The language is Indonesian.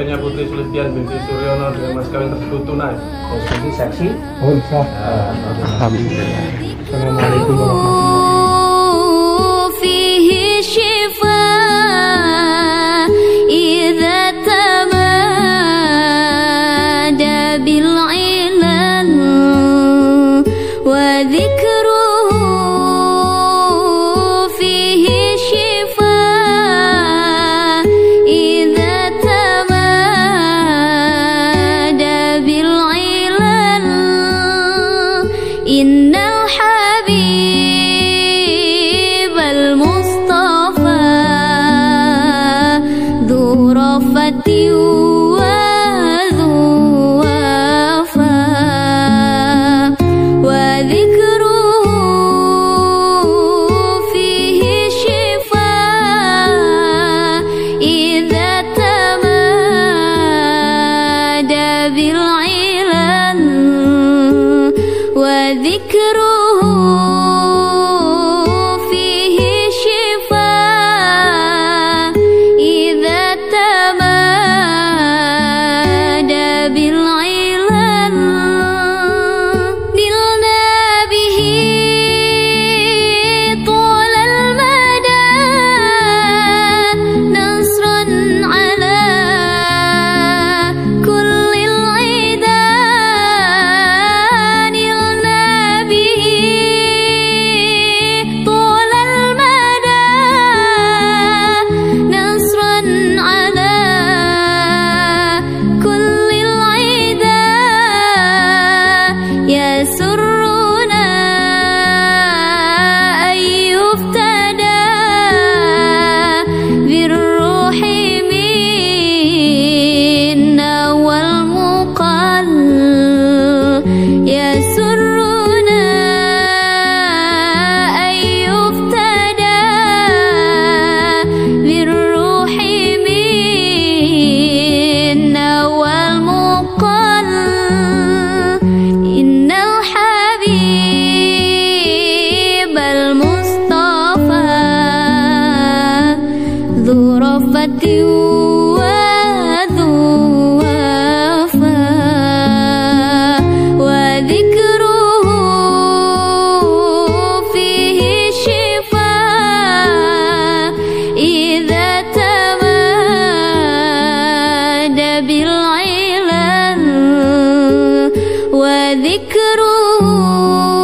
perjanjiannya Putri Sulistian binti Suryono dengan mas kawin tersebut tunai. Jadi saksi. Oh bisa. Alhamdulillah. Assalamualaikum warahmatullahi Innal habibal mustafa dhu rafati wa dhu wafa wa dhikruhu fihi shifa idza tamada bil ilan wa dhikruhu fihi shifa idza tamada bil ilan nilna bihi tul al mada nasran ala kulli al ida يسرنا أن يفتدى بالروح منا والمقل يسرنا أن يفتدى بالروح منا والمقل ذو رفة وذو وفا وذكره فيه شفا إذا تمادى بالعلل وذكره